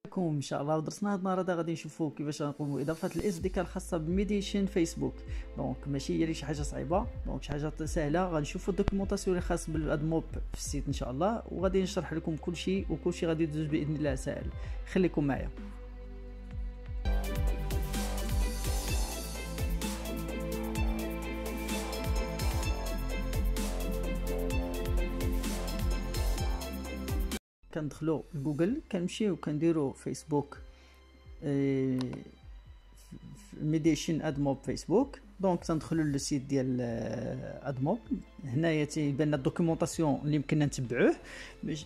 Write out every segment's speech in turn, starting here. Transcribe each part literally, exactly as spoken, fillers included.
لكم ان شاء الله. ودرسنا هذا النهار هذا غادي نشوفوا كيفاش غنقوموا اضافه الاس دي كا الخاصه بميديشن فيسبوك. دونك ماشي هي شي حاجه صعيبه، دونك شي حاجه سهله. غنشوفوا الدوكيومونطاسيون اللي خاص بالادموب في السيت ان شاء الله، وغادي نشرح لكم كل شيء، وكل شيء غادي يدوز باذن الله سهل. خليكم معايا. كندخلوا لجوجل، كنمشيو كنديروا فيسبوك ميديشن ادموب فيسبوك. دونك تندخلوا للسيت ديال ادموب. هنايا تيبان لنا الدوكيومونطاسيون اللي يمكننا نتبعوه باش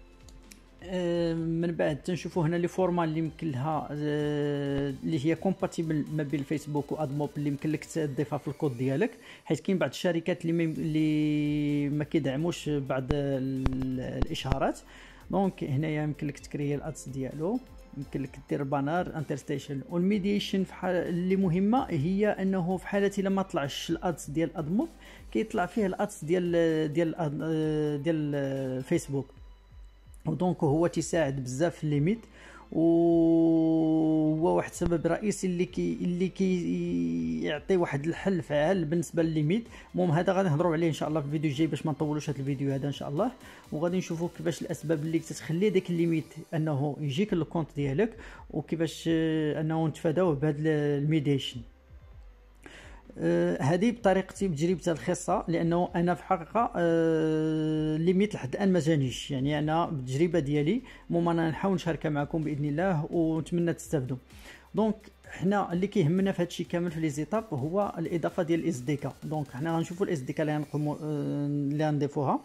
من بعد تنشوفوا هنا لي فورمال اللي يمكن لها اللي هي كومباتيبل ما بين الفيسبوك وادموب، اللي يمكن لك تضيفها في الكود ديالك، حيت كاين بعض الشركات اللي اللي ما كيدعموش بعض الاشهارات. دونك هنايا يمكن لك تكري الادس ديالو، يمكن لك دير بانر انترستيشن. والميديشن في حال اللي مهمه هي انه في حاله الا ما طلعش الادس ديال ادموب كيطلع فيه الادس ديال ديال ديال الفيسبوك. ودونك هو تيساعد بزاف في الليميت، وهو واحد السبب رئيسي اللي كي اللي كي يعطي واحد الحل فعال بالنسبه للليميت. المهم هذا غادي نهضروا عليه ان شاء الله في الفيديو الجاي باش ما نطولوش هذا الفيديو هذا ان شاء الله. وغادي نشوفوا كيفاش الاسباب اللي تتخلي داك الليميت انه يجيك للكونت ديالك، وكيفاش انه نتفاداوه بهذا الميديشن. هذه آه بطريقتي بتجربتي الخاصه، لانه انا في الحقيقه آه ليميت لحد الان ما جانيش، يعني انا بالتجربه ديالي. المهم انا نحاول نشاركها معكم باذن الله ونتمنى تستافدوا. دونك حنا اللي كيهمنا في هادشي كامل في لي زيتاب هو الاضافه ديال الاس دي كا. دونك حنا غنشوفوا الاس دي كا اللي غنقوموا آه اللي غنضيفوها.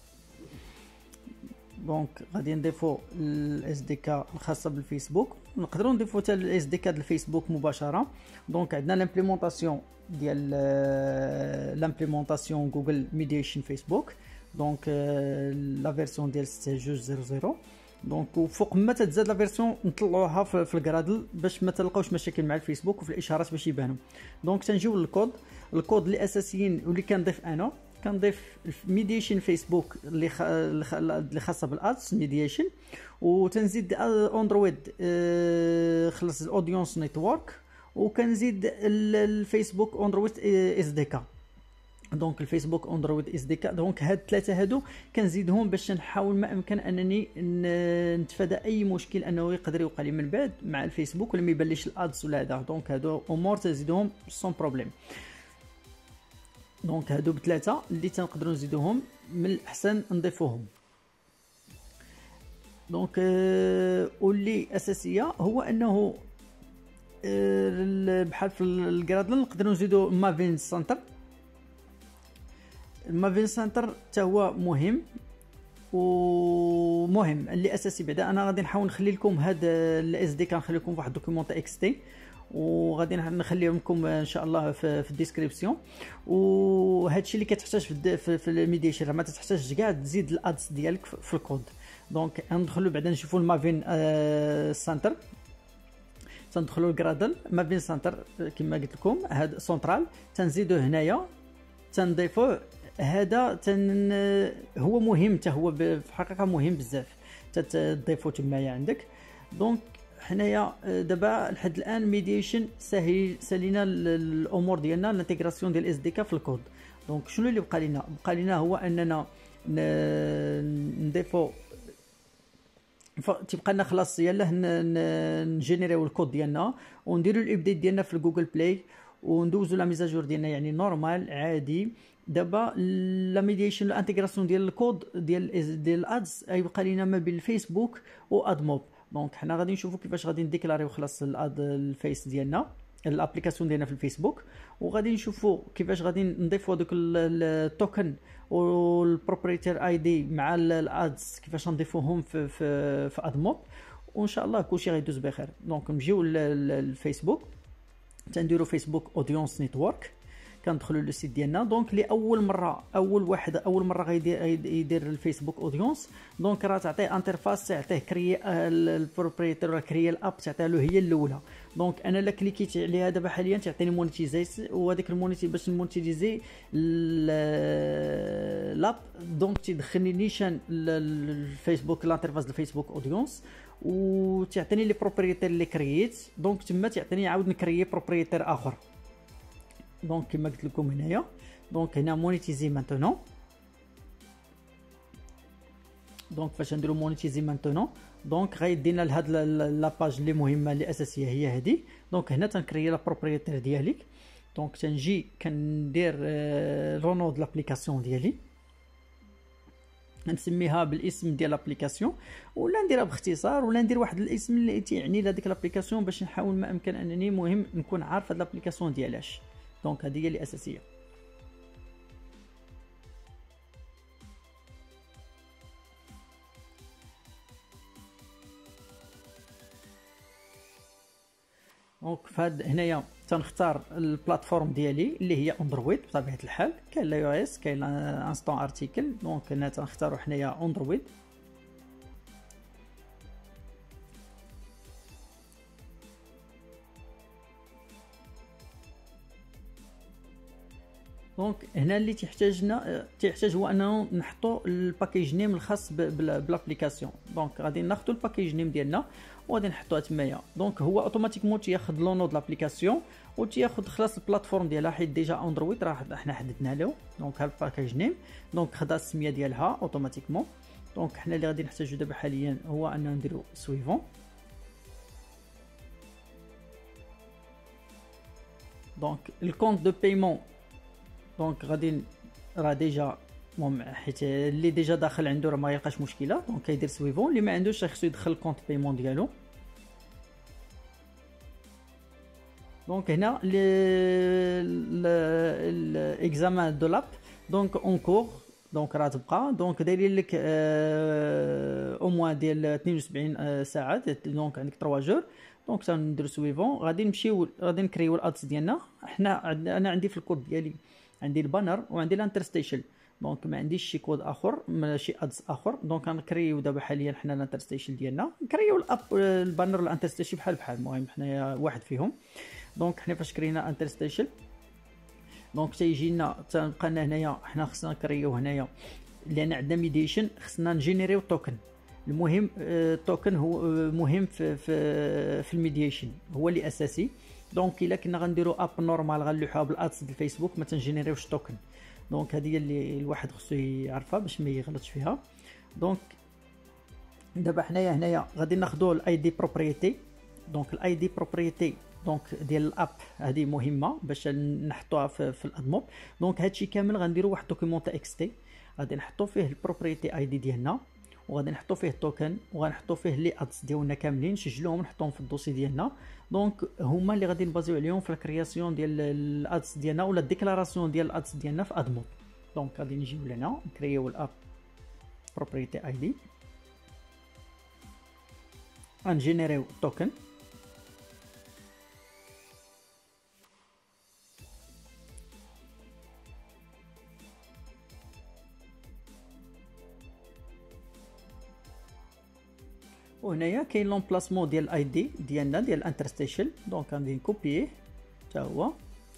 دونك غادي نضيفوا الاس دي كا الخاصه بالفيسبوك، نقدروا نضيفوا حتى الاس دي كا ديال الفيسبوك مباشره. دونك عندنا لامبليمونطاسيون ديال لامبليمونطاسيون جوجل ميديشن فيسبوك. دونك لا فيرسيون ديال ستة جوج صفر صفر. دونك وفوق ما تتزاد لا فيرسيون نطلعوها في الكرادل باش ما تلقاوش مشاكل مع الفيسبوك وفي الاشارات باش يبانوا. دونك تنجيو للكود. الكود اللي اساسيين واللي كنضيف انا كنضيف ميديشن فيسبوك اللي خ... اللي خاصه بالادس ميديشن، وتنزيد اندرويد خلص الاودينس نيتورك، وكنزيد الفيسبوك اندرويد اس دي كا. دونك الفيسبوك اندرويد اس دي كا. دونك هاد الثلاثه هادو كنزيدهم باش نحاول ما امكن انني نتفادى اي مشكل انه يقدر يوقع لي من بعد مع الفيسبوك ولا ما يبانليش الادس ولا هذا. دونك هادو امور تزيدهم سون بروبليم. دونك هادو بثلاثه اللي تنقدروا نزيدوهم، من الاحسن نضيفوهم. دونك آه واللي اساسيه هو انه آه بحال في الكرادل نقدروا نزيدوا مافين سنتر. المافين سنتر حتى هو مهم ومهم اللي اساسي. بعدا انا غادي نحاول نخلي لكم هذا الاس دي كنخلي لكم واحد الدوكيومونط اكس تي، وغادي نخليهم لكم ان شاء الله في, في الديسكريبسيون. وهذا الشيء اللي كتحتاج في, في, في الميديشن ما تحتاج كاع تزيد الادس ديالك في الكود. دونك ندخلوا بعدا نشوفوا المافين آه سنتر. تندخلوا الكرادل مافين سنتر كما قلت لكم هذا سنترال تنزيدوه هنايا تنضيفوه. هذا تن هو مهم حتى هو في الحقيقه مهم بزاف تضيفوه تمايا عندك. دونك حنايا دابا لحد الان ميديشن سهل سالينا الامور ديالنا الانتيغراسيون ديال اس دي كا في الكود. دونك شنو اللي بقى لنا؟ بقى لنا هو اننا نضيفو تيبقى لنا خلاص يلاه نجينيريو الكود ديالنا ونديروا الابديت ديالنا في الجوجل بلاي وندوزو لا ميزاجور ديالنا يعني نورمال عادي. دابا لا ميديشن الانتيغراسيون ديال الكود ديال ديال الادز غيبقى لنا ما بين الفيسبوك وادموب. دونك حنا غادي نشوفوا كيفاش غادي نديكلاريو خلاص الاد الفيس ديالنا الابليكاسيون ديالنا في الفيسبوك، وغادي نشوفوا كيفاش غادي نضيفوا دوك التوكن والبروبريتير اي دي مع الادز كيفاش نضيفوهم في في, في ادموب، وان شاء الله كلشي غيدوز بخير. دونك نجيو للفيسبوك تنديروا فيسبوك اودينس نيتورك، كندخلوا للسيت ديالنا. دونك لاول مره اول واحد اول مره غيدير يدير الفيسبوك اودينس. دونك راه تعطيه انترفاس تعطيه كري البروبريتور ولا كري الاب تعطيها له هي الاولى. دونك انا لا كليكيت عليها دابا حاليا تعطيني مونيتيزاي، وهذيك المونيتي باش نمونيتيزي لاب. دونك تيدخلني نيشان الفيسبوك الانترفاس ديال الفيسبوك اودينس، وتعطيني لي بروبريتير اللي كرييت. دونك تما تعطيني عاود نكريي بروبريتير اخر. دونك كما قلت لكم هنايا، دونك هنا مونيتيزي مانتونون. دونك فاش نديرو مونيتيزي مانتونون، دونك غيدينا لهاد لاباج اللي مهمه اللي اساسيه هي هادي. دونك هنا تنكري لا بروبريتير ديالي. دونك تنجي كندير لونو د لابليكاسيون ديالي، نسميها بالاسم ديال لابليكاسيون، ولا نديرها باختصار، ولا ندير واحد الاسم اللي تيعني لهاديك لابليكاسيون باش نحاول ما امكن انني مهم نكون عارف هاد لابليكاسيون ديالاش. دونك هذه هي الاساسيه. دونك فهاد هنايا تنختار البلاتفورم ديالي اللي هي اندرويد بطبيعه الحال. كاين لا يو اس، كاين انستون ارتيكل. دونك هنا تنختارو حنايا اندرويد. دونك هنا اللي تيحتاجنا تيحتاج هو انه نحطو الباكيج نيم الخاص بالابليكاسيون. دونك غادي ناخذوا الباكيج نيم ديالنا وغادي نحطوها تمايا. دونك هو اوتوماتيكمون تياخذ لو نود لابليكاسيون وتياخذ خلاص البلاتفورم ديالها، حيت ديجا اندرويد راه حنا حددنا له. دونك ها الباكيج نيم، دونك خدا السميه ديالها اوتوماتيكمون. دونك حنا اللي غادي نحتاجو دابا حاليا هو اننا نديرو سويفون. دونك الكونت دو بايمون، دونك غادي راه ديجا المهم حيت اللي ديجا داخل عنده راه ما يلقاش مشكله. دونك كيدير سويفون، اللي ما عندوش خصو يدخل الكونت بايمون ديالو. دونك هنا الاكزامان دو لاب، دونك اونكور، دونك راه تبقى. دونك دايرين لك او موان ديال اثنين وسبعين ساعه، دونك عندك ثلاثة جور. دونك تندير سويفون. غادي نمشيو غادي نكريو الادس ديالنا. حنا انا عندي في الكود ديالي عندي البانر وعندي الانترستيشن. دونك ما عنديش شي كود اخر، ماشي ادز اخر. دونك غنكريو دابا حاليا حنا الانترستيشن ديالنا، نكريو الاب البانر والانترستيشن بحال بحال، المهم حنايا واحد فيهم. دونك حنا فاش كرينا انترستيشن، دونك تيجي لنا تنبقى لنا هنايا حنا خصنا نكريو هنايا لان عندنا ميديشن، خصنا نجينيريو توكن. المهم التوكن هو مهم في في في الميديشن، هو اللي اساسي. دونك الا كنا غنديرو اب نورمال غنلوحوها بالادس ديال الفيسبوك ما تنجينيريوش توكن. دونك هذه هي اللي الواحد خصو يعرفها باش ما يغلطش فيها. دونك دابا حنايا هنايا غادي ناخذوا الاي دي بروبريتي. دونك الاي دي بروبريتي دونك ديال الاب هذه مهمه باش نحطوها في, في الادموب. دونك هادشي كامل غنديروا واحد دوكيمون تاع اكس تي، غادي نحطوا فيه البروبريتي اي دي ديالنا، وغادي نحطوا فيه التوكن، وغنحطوا فيه لي ادز ديالنا كاملين، نسجلوهم نحطوهم في الدوسي ديالنا. دونك هما اللي غادي نبازيو عليهم في الكرياسيون ديال الادز ديالنا ولا الديكلاراسيون ديال الادز ديالنا في ادموب. دونك غادي نجيو لهنا نكريو الاب بروبريتي اي دي، غنجينيريو توكن. وهنايا كاين لومبلاسمون ديال الاي دي ديالنا ديال الانترستيشن. دونك غادي نكوبييه حتى هو.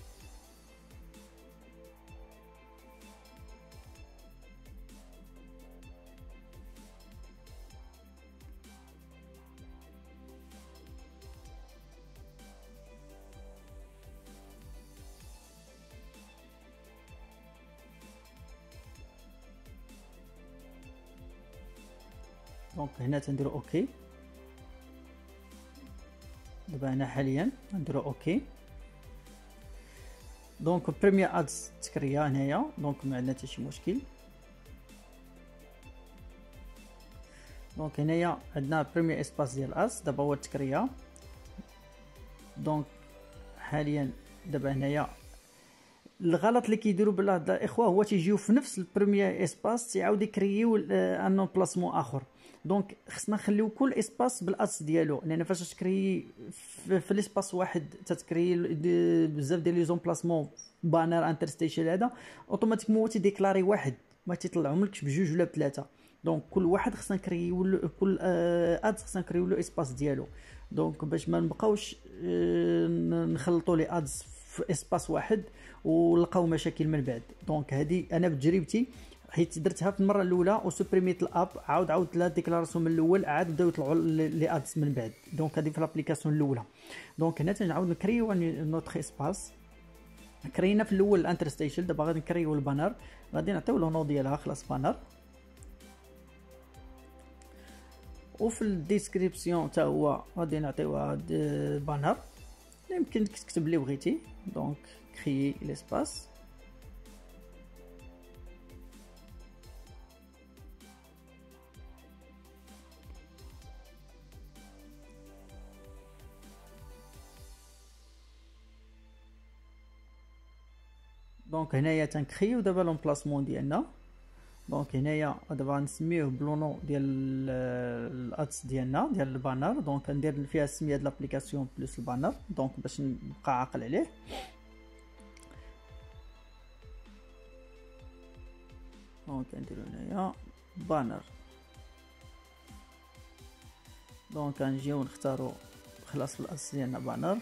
دونك هنا تنديرو اوكي. دابا هنا حاليا نديرو اوكي. دونك بريمير ادز تكريا هنايا، دونك ما عندنا حتى شي مشكل. دونك هنايا عندنا بريمير اسباس ديال ادز دابا هو تكريا. دونك حاليا دابا هنايا الغلط اللي كيديروا بالله الاخوه هو تيجيو في نفس البريمير اسباس تيعاود يكرييو ان بلاسمون اخر. دونك خصنا نخليو كل اسباس بالادس ديالو، لان فاش تكري في, في الاسباس واحد تتكري بزاف ديال لي زومبلاسمون بانر انترستيشن هذا اوتوماتيكمون هو تيديكلاري واحد، ما تيطلعهم لكش بجوج ولا بثلاثه. دونك كل واحد خصنا نكريو كل ادس خصنا نكريو له اسباس ديالو. دونك باش ما نبقاوش نخلطوا لي ادس في اسباس واحد ولقاو مشاكل من بعد. دونك هذه انا بتجربتي حيت درتها في المره الاولى وسوبريميت الاب، عاود عاودت لها ديكلاراسيون من الاول، عاد بداو يطلعوا لي ادس من بعد. دونك هذه في لابليكاسيون الاولى. دونك هنا تنعاود نكريو نوتخ اسباس. كرينا في الاول الانترستيشن، دابا غادي نكريو البانر، غادي نعطيو له نو ديالها خلاص بانر. وفي الديسكريبسيون حتى هو غادي نعطيوها بانر يمكن تكتب اللي بغيتي. دونك كريي ليسباس. دونك هنايا تنكريو دابا لومبلاسمون ديالنا. دونك هنايا دابا غنسميوه بلونو ديال الادس ديالنا ديال البانر. دونك ندير فيها السميه ديال لابليكاسيون بلس البانر، دونك باش نبقى عاقل عليه. دونك نديرو هنايا بانر. دونك غنجيو نختارو خلاص في الادس ديالنا بانر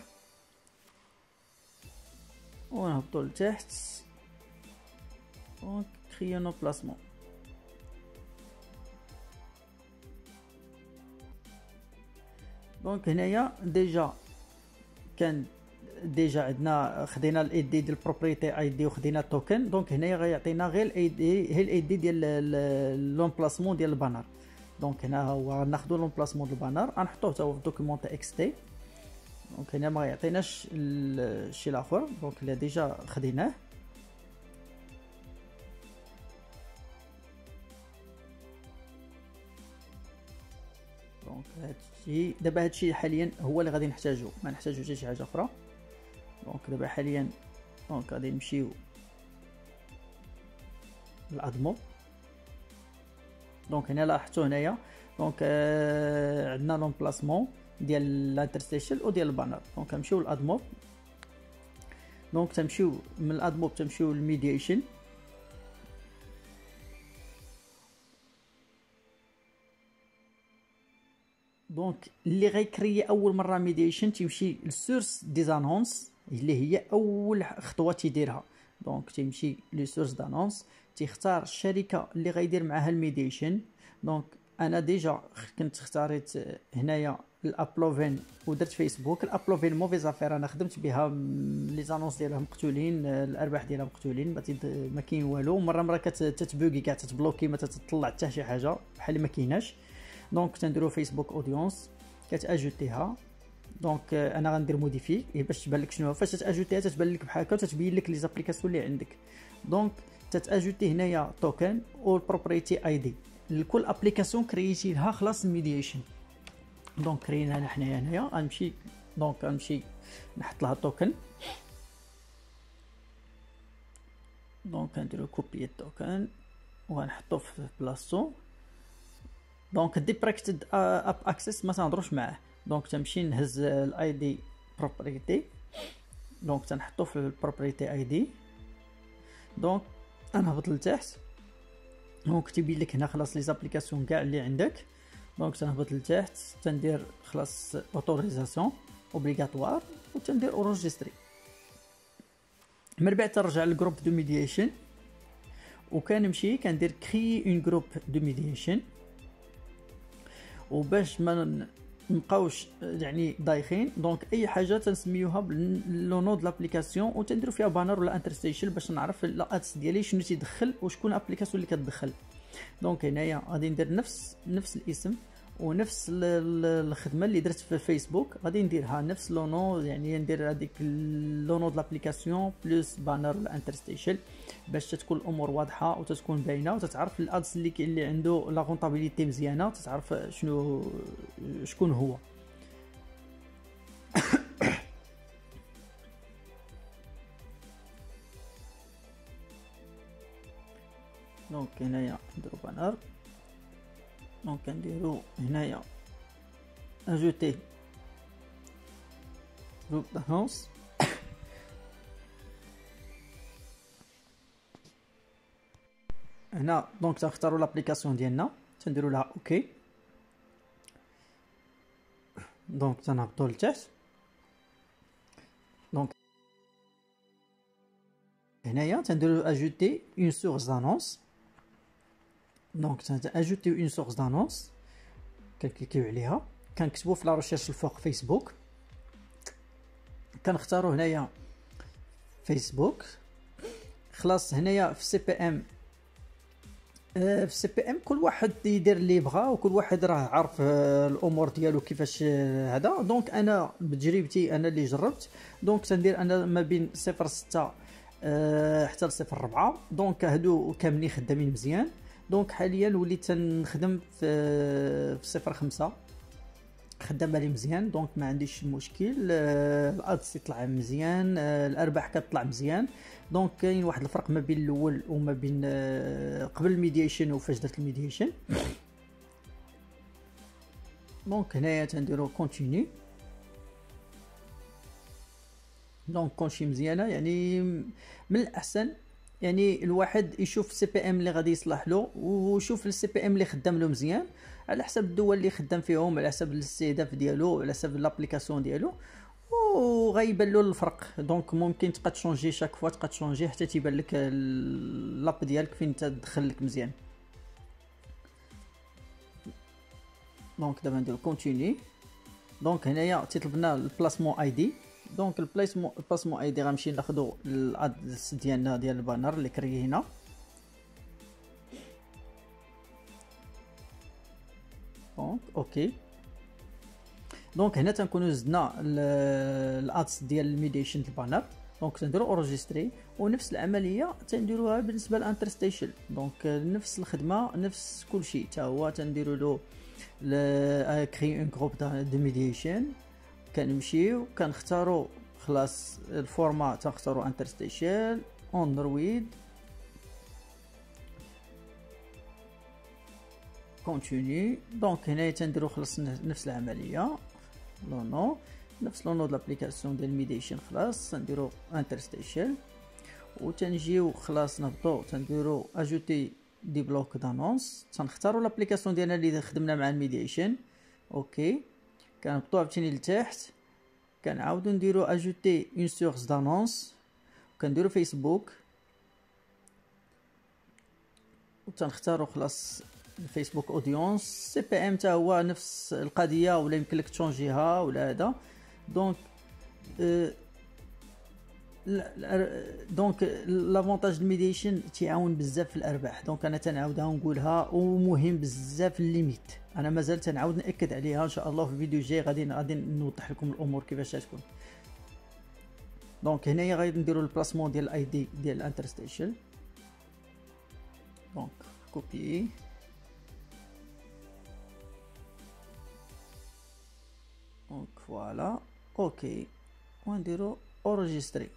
ونهبطو لتحت. دونك كريو نو بلاسمون. دونك هنايا ديجا كان ديجا عندنا خدينا الاي دي ديال البروبريتي اي دي وخدينا التوكن. دونك هنايا غيعطينا غير الاي دي، هي الاي دي ديال لومبلاسمون ديال البانر. دونك هنا هو ناخذ لومبلاسمون ديال البانر غنحطوه حتى هو في دوكيمون تاع اكس تي. دونك هنا ما يعطيناش الشيء الاخر، دونك اللي ديجا خديناه. دونك هادشي دابا هادشي حاليا هو اللي غادي نحتاجو، ما نحتاجو حتى شي حاجه اخرى. دونك دابا حاليا دونك غادي نمشيو للادمو. دونك هنا لاحظتوا هنايا دونك آه عندنا لومبلاسمون ديال الانترستيشن وديال البانر. دونك نمشيو للادموب. دونك تمشيو من الادموب تمشيو للميدياشن. دونك اللي غيكري اول مره ميدياشن تيمشي للسورس ديزانونس اللي هي اول خطوه تيديرها. دونك تيمشي للسورس دانونس، تيختار الشركه اللي غيدير معاها الميدياشن. دونك انا ديجا كنت اختاريت هنايا الابلوفين ودرت فيسبوك. الابلوفين موفيز افير، انا خدمت بها لي زانونس ديالها مقتولين، الارباح ديالها مقتولين، ما, ما كاين والو. مره مره كتتبوكي كاع تتبلوكي، ما تطلع حتى شي حاجه بحال ما كايناش. دونك تنديرو فيسبوك اودينس كتاجوتيها. دونك انا غندير موديفي باش تبان لك شنو فاش تاجوتيها، تتبان لك بحال هكا وتتبين لك لي زابليكاسيون اللي عندك. دونك تتاجوتي هنايا توكن والبروبريتي اي دي لكل ابليكاسيون كرييتي لها خلاص الميدياشن. دونك كرينا حنايا هنايا غنمشي. دونك غنمشي نحط لها توكن. دونك نديرو كوبي التوكن وغنحطو في بلاصتو. دونك ديبريكتد اب اكسس ما تنهضروش معاه. دونك تمشي نهز الاي دي بروبريتي. دونك تنحطو في البروبريتي اي دي. دونك نهبط لتحت. دونك تيبين لك هنا خلاص لي زابليكاسيون كاع اللي عندك. دونك تنهبط لتحت تندير خلاص اوتوريزاسيون اوبليغاتوار وتندير اورونجستري. من بعد ترجع للجروب دو ميدياشن وكنمشي كندير كري اون جروب دو ميدياشن. وباش ما نبقاوش يعني دايخين، دونك اي حاجه تنسميوها لو نو د لابليكاسيون وتنديروا فيها بانر ولا انترستيشن باش نعرف الادس ديالي شنو تيدخل وشكون الابليكاسيون اللي كتدخل. دونك هنايا غادي ندير نفس نفس الاسم ونفس الخدمه اللي درت في فيسبوك، غادي نديرها نفس لو نو، يعني ندير هذيك لو نو د لابليكاسيون بلس بانر ولا انترستيشن باش تكون الامور واضحه وتتكون باينه وتتعرف الادس اللي اللي عنده لا رونطابيليتي مزيانه، تتعرف شنو شكون هو. دونك هنايا نديرو بانر. دونك نديرو هنايا اجوتي جروب دانونس. هنا دونك تختاروا لابليكاسيون ديالنا تنديروا لها اوكي. دونك تنهبطوا لتحت. دونك هنايا تنديروا اجوتي اون سورس دانونس. دونك اجوتيو اون سورس دانونس، كنكليكيو عليها، كنكتبو في لا ريشيرش الفوق فيسبوك، كنختارو هنايا فيسبوك. خلاص هنايا في سي بي ام، في السي بي ام كل واحد يدير اللي بغا، وكل واحد راه عارف الامور ديالو كيفاش هذا. دونك انا بتجربتي انا اللي جربت، دونك تندير انا ما بين صفر ستة حتى ل صفر أربعة. دونك هادو كاملين خدامين مزيان. دونك حاليا وليت تنخدم في صفر خمسة، خدام بالي مزيان، دونك ما عنديش مشكل. الادس يطلع مزيان، الارباح كتطلع مزيان. دونك كاين واحد الفرق ما بين الاول وما بين قبل الميدياشن وفاش درت الميدياشن. دونك هنايا تنديرو كونتيني. دونك كلشي مزيانه، يعني من الاحسن يعني الواحد يشوف السي بي ام اللي غادي يصلح له، ويشوف السي بي ام اللي خدام له مزيان على حسب الدول اللي خدام فيهم، على حسب الاستهداف ديالو، على حسب لابليكاسيون ديالو، وغيبان له الفرق. دونك ممكن تبقى تشونجي شاك فوا، تبقى تشونجي حتى تيبان لك لاب ديالك فين تدخل لك مزيان. دونك دابا نديرو كونتيني. دونك هنايا تيطلب لنا البلاسمون اي دي. دونك البلاسمون البلاسمون اي دي غنمشي ناخذوا الادرس ديالنا ديال البانر اللي كريينا. دونك اوكي. دونك هنا تنكونوا زدنا الادس ديال الميديشن البانر. دونك تنديروا اورجستري، ونفس العمليه تنديروها بالنسبه للانترستيشن. دونك نفس الخدمه، نفس كل شيء، حتى هو تنديروا له كري اون جروب دو ميديشن. كنمشيو كنختاروا خلاص الفورما، تنختاروا انترستيشن اندرويد كونتيني. دونك هنا تنديروا خلاص نفس العمليه، لو نو نفس لو نو د لابليكاسيون ديال ميديشن. خلاص تنديروا انترستيشن، وتنجيو خلاص نهبطوا تنديروا اجوتي دي بلوك دانونس. تنختاروا لابليكاسيون ديالنا اللي خدمنا مع الميديشن. اوكي، كنهبطوا عاوتاني لتحت، كنعاودو نديرو اجوتي اون سورس دانونس، كنديرو فيسبوك، وتنختارو خلاص الفيسبوك اودينس. سي بي ام تا هو نفس القضيه، ولا يمكن لك تشونجيها ولا هذا. دونك أه دونك لافونتاج الميديشن تيعاون بزاف في الارباح. دونك انا تنعاودها ونقولها، ومهم بزاف الليميت. انا مازال تنعاود ناكد عليها ان شاء الله في الفيديو الجاي، غادي غادي نوضح لكم الامور كيفاش تكون. دونك هنايا غادي نديروا البلاسمون ديال الاي دي ديال الانترستيشن. دونك كوبي، دونك فوالا اوكي، ونديروا اورجستري.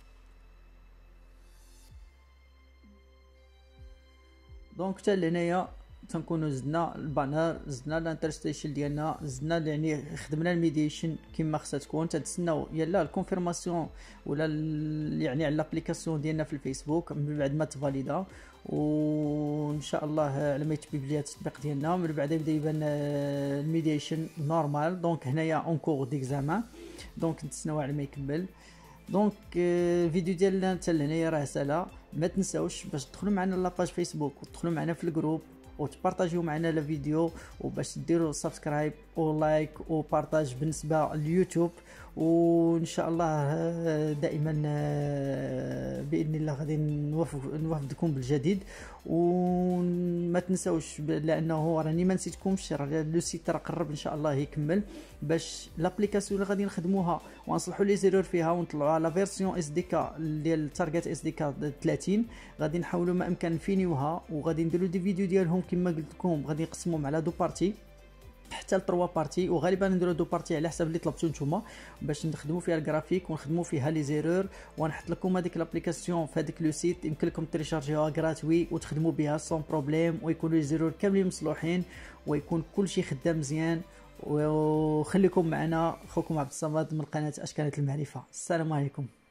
دونك حتى لهنايا تنكونوا زدنا البانر، زدنا الانترستيشن ديالنا، زدنا يعني خدمنا الميديشن كما خصها تكون. تنتسناو يلا الكونفيرماسيون ولا يعني على لابليكاسيون ديالنا في الفيسبوك من بعد ما تفاليدا، وان شاء الله على ما يتبيب ليا التطبيق ديالنا من بعد يبدا يبان الميديشن نورمال. دونك هنايا اون كور ديكزامان، دونك نتسناو على ما يكمل. دونك الفيديو ديالنا حتى لهنايا راه سهله. ما تنساوش باش تدخلوا معنا لاباج فيسبوك، وتدخلوا معنا في الجروب، وتبارطاجيو معنا الفيديو، وباش ديروا سبسكرايب ولايك وبارطاج بالنسبه لليوتيوب. وان شاء الله دائما باذن الله غادي نوافقكم بالجديد. وما تنساوش لانه راني ما نسيتكمش، راه لو سيت راه قرب ان شاء الله يكمل، باش لابليكاسيون اللي غادي نخدموها ونصلحوا لي زيرور فيها ونطلعوا على فيرسيون اس دي كا ديال تارجت اس دي كا ثلاثين. غادي نحاولوا ما امكن نفينيوها، وغادي نديروا دي فيديو ديالهم كما قلت لكم، غادي نقسموهم على دو بارتي حتى لتروا بارتي، وغالبا نديرو دو بارتي على حسب اللي طلبتو نتوما، باش نخدموا فيها الجرافيك ونخدموا فيها لي زيرور. ونحط لكم هذيك لابليكاسيون في هذاك لو سيت، يمكن لكم تريشارجيوها غراتوي وتخدموا بها سون بروبليم، ويكونوا لي زيرور كاملين مصلوحين، ويكون كل شيء خدام مزيان. وخليكم معنا، خوكم عبد الصمد من قناه اشكالات المعرفه. السلام عليكم.